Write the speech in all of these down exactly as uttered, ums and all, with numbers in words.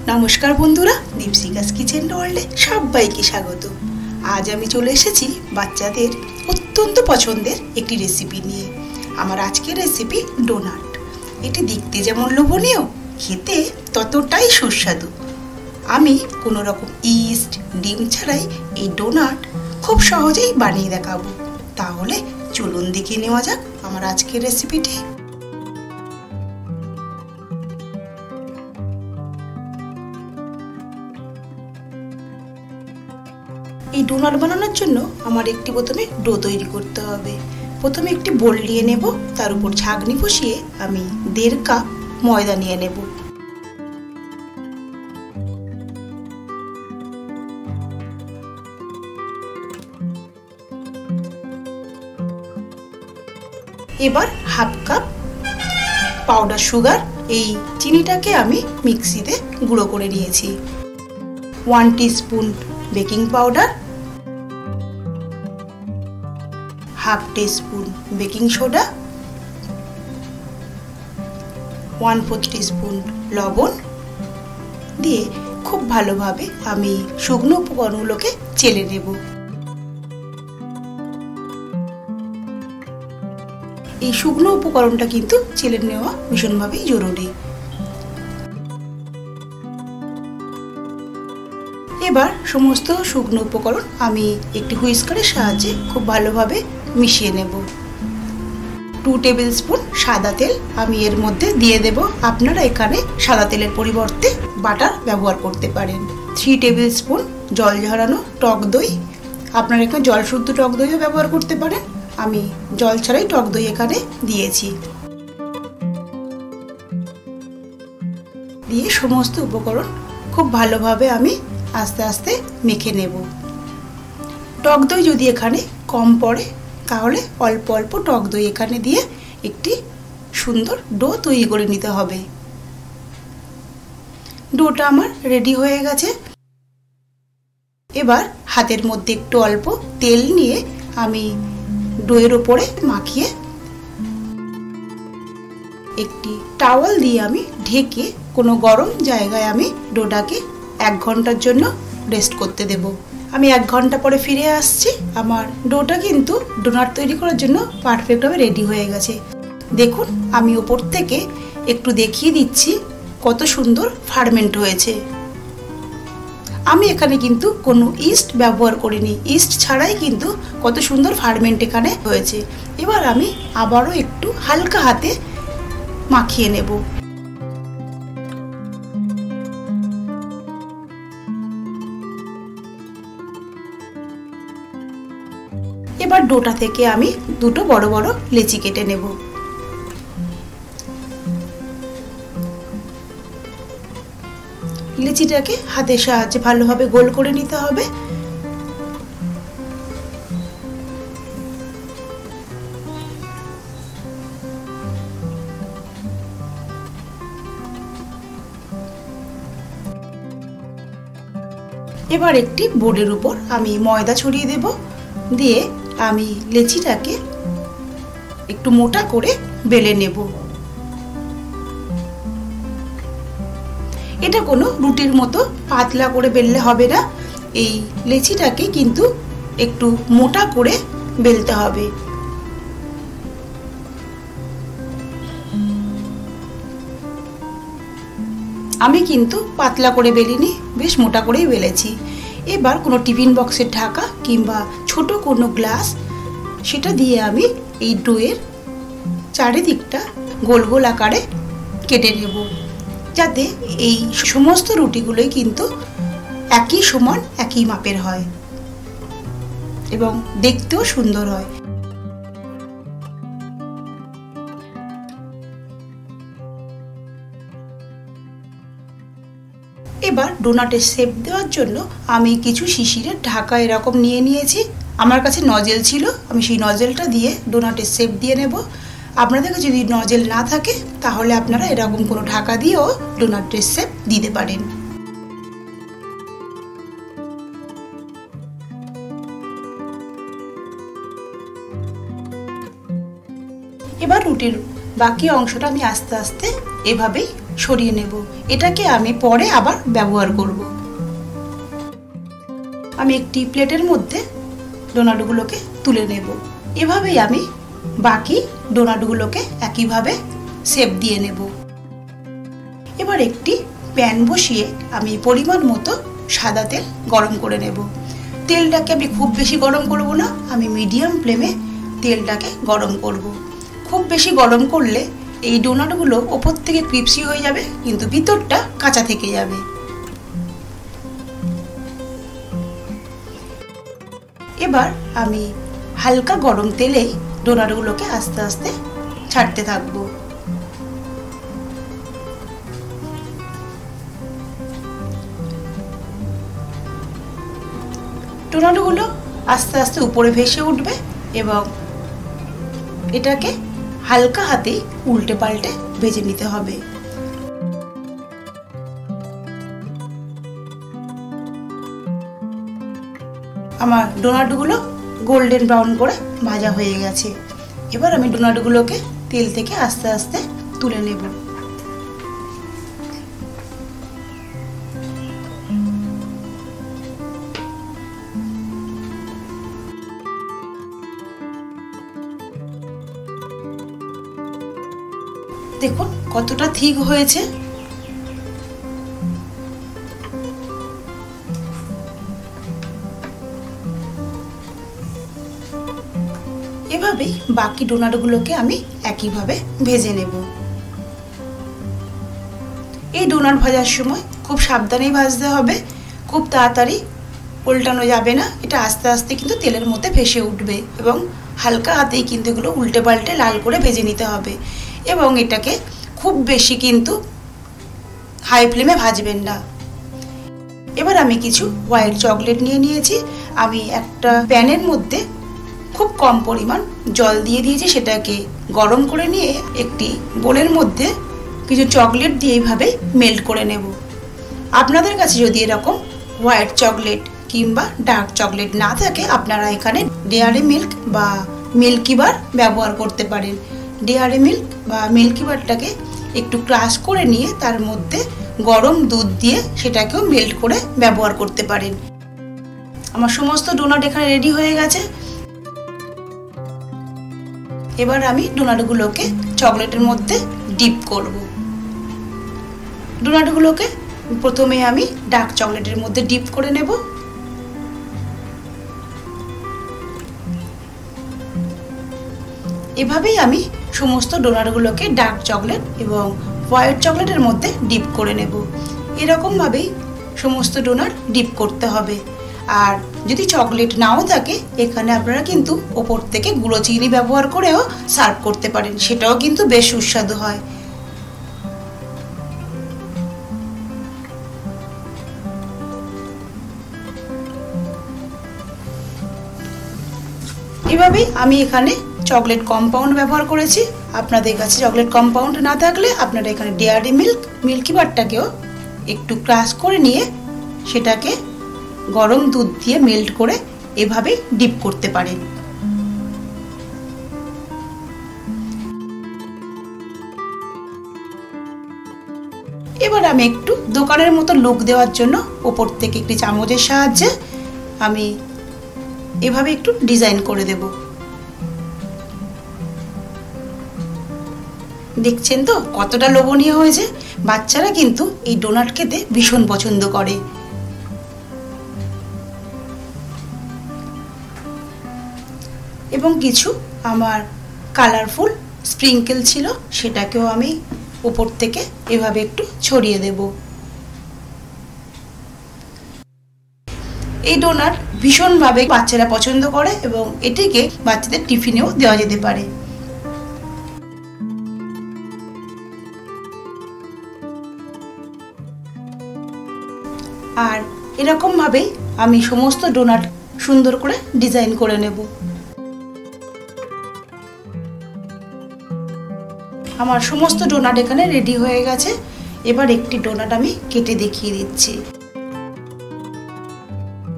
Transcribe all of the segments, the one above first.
নমস্কার বন্ধুরা, দীপশিকাস কিচেন ওয়ার্ল্ডে সবাইকে স্বাগত। আজ আমি চলে এসেছি বাচ্চাদের অত্যন্ত পছন্দের একটি রেসিপি নিয়ে। আমার আজকের রেসিপি ডোনাট। এটি দেখতে যেমন লোভনীয়, খেতে ততটাই সুস্বাদু। আমি কোনো রকম ইস্ট ডিম ছাড়াই এই ডোনাট খুব সহজেই বানিয়ে দেখাবো। তাহলে চলুন দেখে নেওয়া যাক আমার আজকের রেসিপিটি। এই ডোনাট বানানোর জন্য আমার একটি প্রথমে ডো তৈরি করতে হবে। প্রথমে একটি বোল নিয়ে নেব, তার উপর ছাঁকনি বসিয়ে আমি দেড় কাপ ময়দা নিয়ে নেব। এবার হাফ কাপ পাউডার সুগার, এই চিনিটাকে আমি মিক্সিতে গুঁড়ো করে নিয়েছি। One teaspoon baking powder, half teaspoon baking soda, one fourth teaspoon লবণ দিয়ে খুব ভালোভাবে আমি শুকনো উপকরণগুলোকে চেলে নেব। এই শুকনো উপকরণটা কিন্তু চেলে নেওয়া ভীষণভাবেই জরুরি। এবার সমস্ত শুকনো উপকরণ আমি একটি হুইস্কারের সাহায্যে খুব ভালোভাবে মিশিয়ে নেব। টু টেবিল স্পুন সাদা তেল আমি এর মধ্যে দিয়ে দেব। আপনারা এখানে সাদা তেলের পরিবর্তে বাটার ব্যবহার করতে পারেন। থ্রি টেবিল স্পুন জল ঝরানো টক দই, আপনারা এখানে জল শুদ্ধ টক দইও ব্যবহার করতে পারেন। আমি জল ছাড়াই টক দই এখানে দিয়েছি। দিয়ে সমস্ত উপকরণ খুব ভালোভাবে আমি আস্তে আস্তে মেখে নেব। টক দই যদি এখানে কম পড়ে তাহলে অল্প অল্প টক দই এখানে দিয়ে একটি সুন্দর ডো তৈরি করে নিতে হবে। ডোটা আমার রেডি হয়ে গেছে। এবার হাতের মধ্যে একটু অল্প তেল নিয়ে আমি ডোয়ের ওপরে মাখিয়ে একটি টাওয়াল দিয়ে আমি ঢেকে কোনো গরম জায়গায় আমি ডোটাকে এক ঘন্টার জন্য রেস্ট করতে দেব। আমি এক ঘন্টা পরে ফিরে আসছি। আমার ডোটা কিন্তু ডোনাট তৈরি করার জন্য পারফেক্টভাবে রেডি হয়ে গেছে। দেখুন, আমি ওপর থেকে একটু দেখিয়ে দিচ্ছি কত সুন্দর ফার্মেন্ট হয়েছে। আমি এখানে কিন্তু কোনো ইস্ট ব্যবহার করিনি, ইস্ট ছাড়াই কিন্তু কত সুন্দর ফার্মেন্ট এখানে হয়েছে। এবার আমি আবারও একটু হালকা হাতে মাখিয়ে নেব। এবার ডোটা থেকে আমি দুটো বড় বড় লেচি কেটে নেব। লেচিটাকে হাতের সাহায্যে ভালোভাবে গোল করে নিতে হবে। এবার একটি বোর্ডের উপর আমি ময়দা ছড়িয়ে দেব। দিয়ে আমি লেচিটাকে একটু মোটা করে বেলে নেব। এটা কোনো রুটির মতো পাতলা করে বেললে হবে না, এই লেচিটাকে কিন্তু একটু মোটা করে বেলতে হবে। আমি কিন্তু পাতলা করে বেলিনি, বেশ মোটা করেই বেলেছি। এবার কোনো টিফিন বক্সের ঢাকা কিংবা ছোট কোনো গ্লাস, সেটা দিয়ে আমি এই ডোয়ের চারিদিকটা গোল গোল আকারে কেটে নেব, যাতে এই সমস্ত রুটিগুলোই কিন্তু একই সমান একই মাপের হয় এবং দেখতেও সুন্দর হয়। এবার ডোনাটের শেপ দেওয়ার জন্য আমি কিছু শিশিরের ঢাকা এরকম নিয়ে নিয়েছি। আমার কাছে নজেল ছিল, আমি সেই নজেলটা দিয়ে ডোনাটের শেপ দিয়ে নেব। আপনাদের কাছে যদি নজেল না থাকে তাহলে আপনারা এরকম কোনো ঢাকা দিয়েও ডোনাটের শেপ দিতে পারেন। এবার রুটির বাকি অংশটা আমি আস্তে আস্তে এভাবেই সরিয়ে নেব। এটাকে আমি পরে আবার ব্যবহার করব। আমি একটি প্লেটের মধ্যে ডোনাটগুলোকে তুলে নেব। এভাবেই আমি বাকি ডোনাটগুলোকে একইভাবে শেপ দিয়ে নেব। এবার একটি প্যান বসিয়ে আমি পরিমাণ মতো সাদা তেল গরম করে নেব। তেলটাকে আমি খুব বেশি গরম করব না, আমি মিডিয়াম ফ্লেমে তেলটাকে গরম করব। খুব বেশি গরম করলে এই ডোনাটগুলো ওপর থেকে ক্রিপসি হয়ে যাবে, কিন্তু ভিতরটা কাঁচা থেকে যাবে। এবার আমি হালকা গরম তেলেই ডোনাটগুলোকে আস্তে আস্তে ছাড়তে থাকবো। ডোনাটগুলো আস্তে আস্তে উপরে ভেসে উঠবে এবং এটাকে হালকা হাতেই উল্টে পাল্টে ভেজে নিতে হবে। আমার ডোনাটগুলো গোল্ডেন ব্রাউন করে ভাজা হয়ে গেছে। এবার আমি ডোনাটগুলোকে তেল থেকে আস্তে আস্তে তুলে নেব। দেখুন কতটা থিক হয়েছে। এভাবেই বাকি ডোনাটগুলোকে আমি একইভাবে ভেজে নেব। এই ডোনাট ভাজার সময় খুব সাবধানেই ভাজতে হবে, খুব তাড়াতাড়ি উল্টানো যাবে না। এটা আস্তে আস্তে কিন্তু তেলের মধ্যে ভেসে উঠবে এবং হালকা হাতেই কিন্তু এগুলো উল্টে পাল্টে লাল করে ভেজে নিতে হবে। এবং এটাকে খুব বেশি কিন্তু হাই ফ্লেমে ভাজবেন না। এবার আমি কিছু হোয়াইট চকলেট নিয়ে নিয়েছি। আমি একটা প্যানের মধ্যে খুব কম পরিমাণ জল দিয়ে দিয়েছি, সেটাকে গরম করে নিয়ে একটি বোলের মধ্যে কিছু চকলেট দিয়ে এইভাবে মেল্ট করে নেব। আপনাদের কাছে যদি এরকম হোয়াইট চকলেট কিংবা ডার্ক চকলেট না থাকে, আপনারা এখানে ডেয়ারি মিল্ক বা মিল্কি বার ব্যবহার করতে পারেন। ডেয়ারি মিল্ক বা মিল্কি বারটাকে একটু ক্রাশ করে নিয়ে তার মধ্যে গরম দুধ দিয়ে সেটাকেও মেল্ট করে ব্যবহার করতে পারেন। আমার সমস্ত ডোনাট এখানে রেডি হয়ে গেছে। এবার আমি ডোনাটগুলোকে চকলেটের মধ্যে ডিপ করব। ডোনাটগুলোকে প্রথমে আমি ডার্ক চকলেটের মধ্যে ডিপ করে নেব। এভাবেই আমি সমস্ত ডোনাটগুলোকে ডার্ক চকলেট এবং হোয়াইট চকলেটের মধ্যে ডিপ করে নেব। এরকম ভাবেই সমস্ত ডোনাট ডিপ করতে হবে। আর যদি চকলেট নাও থাকে, এখানে আপনারা কিন্তু ওপর থেকে গুঁড়ো চিনি ব্যবহার করেও সার্ভ করতে পারেন, সেটাও কিন্তু বেশ সুস্বাদু হয়। এভাবেই আমি এখানে চকলেট কম্পাউন্ড ব্যবহার করেছি। আপনাদের কাছে চকলেট কম্পাউন্ড না থাকলে আপনারা এখানে ডেয়ারি মিল্ক মিল্কি বারটাকেও একটু ক্রাশ করে নিয়ে সেটাকে গরম দুধ দিয়ে মেল্ট করে এভাবে ডিপ করতে পারেন। এবার আমি একটু দোকানের মতো লুক দেওয়ার জন্য ওপর থেকে একটি চামচের সাহায্যে আমি এভাবে একটু ডিজাইন করে দেব। দেখছেন তো কতটা লোভনীয় হয়েছে। বাচ্চারা কিন্তু এই ডোনাট খেতে ভীষণ পছন্দ করে। এবং কিছু আমার কালারফুল স্প্রিঙ্কেল ছিল, সেটাকেও আমি উপর থেকে এভাবে একটু ছড়িয়ে দেব। এই ডোনাট ভীষণভাবে বাচ্চারা পছন্দ করে এবং এটিকে বাচ্চাদের টিফিনেও দেওয়া যেতে পারে। আর এরকম ভাবেই আমি সমস্ত ডোনাট সুন্দর করে ডিজাইন করে নেব। আমার সমস্ত ডোনাট এখানে রেডি হয়ে গেছে। এবার একটি ডোনাট আমি কেটে দেখিয়ে দিচ্ছি।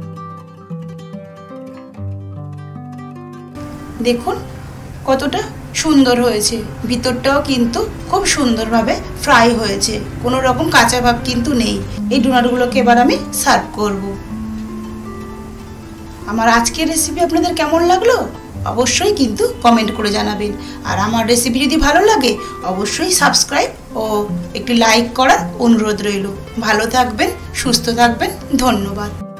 দেখুন কতটা সুন্দর হয়েছে, ভিতরটাও কিন্তু খুব সুন্দরভাবে ফ্রাই হয়েছে, কোনো রকম কাঁচা ভাব কিন্তু নেই। এই ডোনাটগুলোকে এবার আমি সার্ভ করব। আমার আজকের রেসিপি আপনাদের কেমন লাগলো অবশ্যই কিন্তু কমেন্ট করে জানাবেন। আর আমার রেসিপি যদি ভালো লাগে অবশ্যই সাবস্ক্রাইব ও একটি লাইক করার অনুরোধ রইল। ভালো থাকবেন, সুস্থ থাকবেন, ধন্যবাদ।